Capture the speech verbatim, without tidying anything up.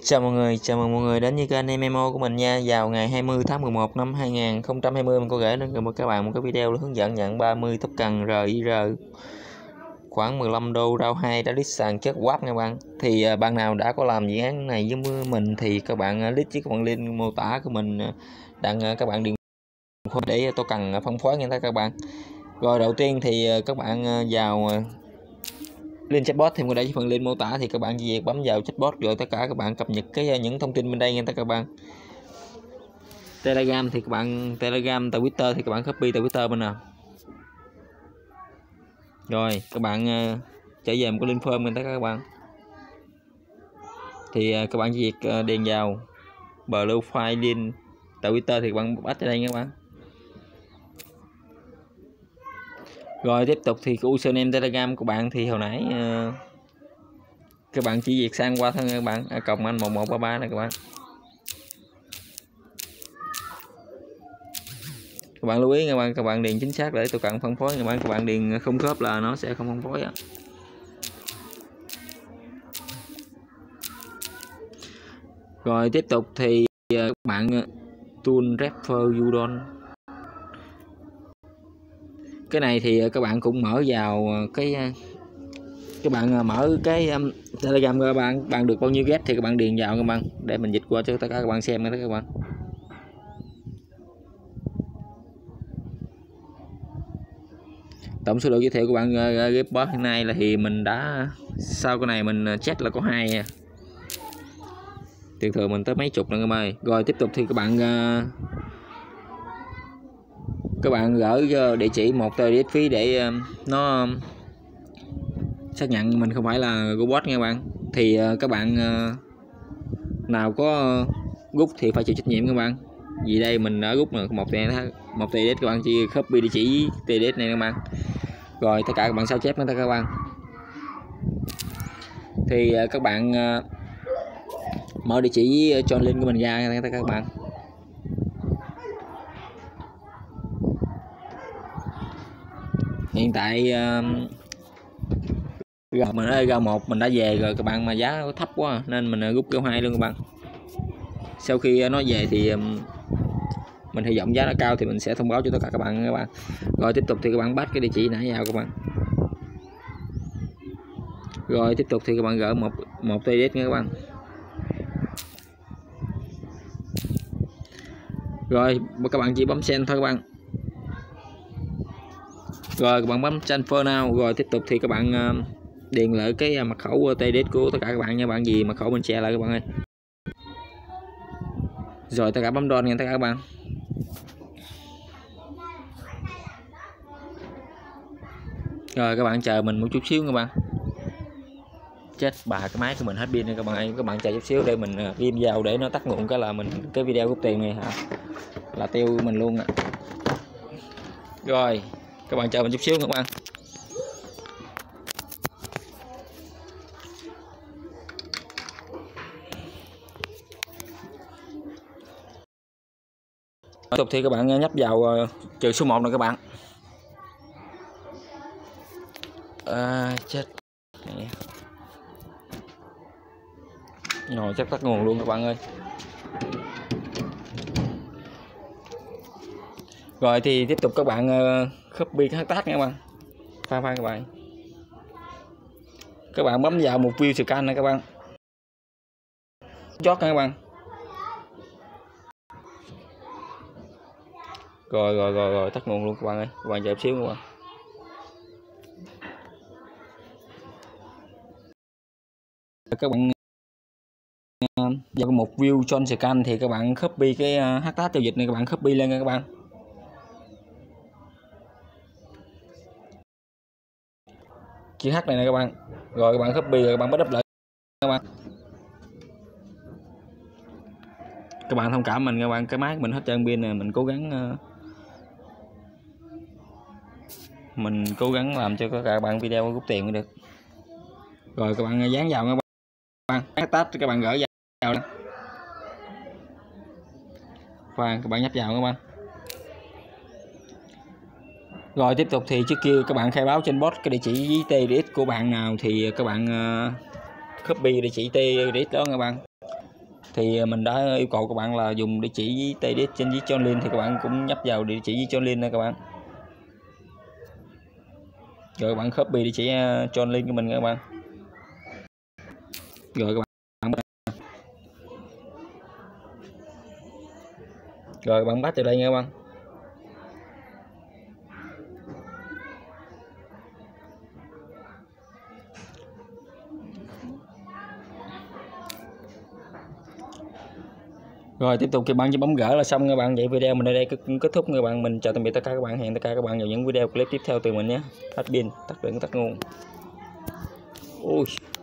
Chào mọi người, chào mừng mọi người đến với kênh em em o của mình nha. Vào ngày hai mươi tháng mười một năm hai nghìn không trăm hai mươi, mình có gửi đến các bạn một cái video hướng dẫn nhận ba mươi tóc cần rờ i rờ khoảng mười lăm đô rau hai đã lít sàn chất quáp nha bạn. Thì uh, bạn nào đã có làm dự án này với mình thì các bạn uh, list với các bạn link mô tả của mình uh, đặng uh, các bạn điền để tôi cần uh, phân phối nha các bạn. Rồi đầu tiên thì uh, các bạn uh, vào uh, link chatbot thì mình để phần link mô tả, thì các bạn chỉ việc bấm vào chatbot rồi tất cả các bạn cập nhật cái những thông tin bên đây nha các bạn. Telegram thì các bạn Telegram từ Twitter thì các bạn copy từ Twitter bên nào. Rồi các bạn uh, trở về một cái link form bên tất cả các bạn. Thì uh, các bạn chỉ việc uh, điền vào blue file link từ Twitter thì các bạn bắt ở đây nha các bạn. Rồi tiếp tục thì cái username Telegram của bạn thì hồi nãy uh, các bạn chỉ việc sang qua thôi các bạn, à, cộng anh một một ba ba này các bạn. Các bạn lưu ý các bạn, các bạn điền chính xác để tôi cần phân phối các bạn. Các bạn điền không khớp là nó sẽ không phân phối á. Rồi tiếp tục thì uh, các bạn uh, tool refer udon. Cái này thì uh, các bạn cũng mở vào uh, cái uh, các bạn uh, mở cái um, Telegram các bạn, bạn được bao nhiêu get thì các bạn điền vào các bạn, để mình dịch qua cho tất cả các bạn xem đó các bạn. Tổng số lượng giới thiệu của bạn uh, ghép bot hiện nay là thì mình đã, sau cái này mình uh, check là có hai nha. Thường thường mình tới mấy chục nữa các bạn ơi. Rồi tiếp tục thì các bạn uh, các bạn gửi địa chỉ một tờ đít phí để uh, nó uh, xác nhận mình không phải là robot nha các bạn. Thì uh, các bạn uh, nào có uh, rút thì phải chịu trách nhiệm các bạn. Vì đây mình đã rút là một tờ một tờ đít, các bạn chỉ copy địa chỉ tờ đít này các bạn. Rồi tất cả các bạn sao chép nữa các bạn. Thì uh, các bạn uh, mở địa chỉ cho link của mình ra các bạn. Hiện tại uh, mình ơi rau một mình đã về rồi các bạn, mà giá thấp quá nên mình rút rau hai luôn các bạn. Sau khi nó về thì um, mình hy vọng giá nó cao thì mình sẽ thông báo cho tất cả các bạn các bạn. Rồi tiếp tục thì các bạn bắt cái địa chỉ nãy vào các bạn. Rồi tiếp tục thì các bạn gửi một một tê đê nha các bạn. Rồi các bạn chỉ bấm send thôi các bạn. Rồi các bạn bấm transfer now. Rồi tiếp tục thì các bạn uh, điền lại cái mật khẩu tê đê của tất cả các bạn nha bạn, gì mật khẩu mình share lại các bạn ơi. Rồi tất cả bấm download nha tất cả các bạn. Rồi các bạn chờ mình một chút xíu các bạn. Chết bà cái máy của mình hết pin rồi các bạn ơi. Các bạn chờ chút xíu để mình ghim vào để nó tắt nguồn cái là mình cái video rút tiền này hả là tiêu mình luôn ạ. Rồi các bạn chờ mình chút xíu các bạn. Tiếp tục thì các bạn nhấp vào uh, trừ số một này các bạn. À, chết rồi chắc tắt nguồn luôn các bạn ơi. Rồi thì tiếp tục các bạn uh, copy cái hashtag nha các bạn. Pha pha các bạn. Các bạn bấm vào một view scan này các bạn. Chót nha các bạn. Rồi rồi rồi rồi tắt nguồn luôn các bạn ơi. Các bạn chờ xíu các bạn. Các bạn vào một view John scan thì các bạn copy cái hashtag giao dịch này, các bạn copy lên nha các bạn. Chữ H này nè các bạn. Rồi các bạn copy rồi các bạn bắt up lại các bạn. Các bạn thông cảm mình các bạn, cái máy của mình hết trơn pin nè, mình cố gắng uh, mình cố gắng làm cho các bạn video rút tiền mới được. Rồi các bạn dán vào các bạn, hashtag các bạn gửi vào và các bạn nhấp vào các bạn. Rồi tiếp tục thì trước kia các bạn khai báo trên bot cái địa chỉ tê đê ích của bạn nào thì các bạn uh, copy địa chỉ tê đê ích đó các bạn. Thì mình đã yêu cầu các bạn là dùng địa chỉ tê đê ích trên với John Lin, thì các bạn cũng nhấp vào địa chỉ với John Lin nè các bạn. Rồi các bạn copy địa chỉ John Lin của mình các bạn. Rồi các bạn Rồi các bạn bắt từ đây nha các bạn. Rồi tiếp tục thì bạn chỉ bấm gỡ là xong các bạn. Vậy video mình ở đây kết thúc các bạn. Mình chào tạm biệt tất cả các bạn, hẹn tất cả các bạn vào những video clip tiếp theo từ mình nhé. Hết pin, tắt điện tắt nguồn. Ui.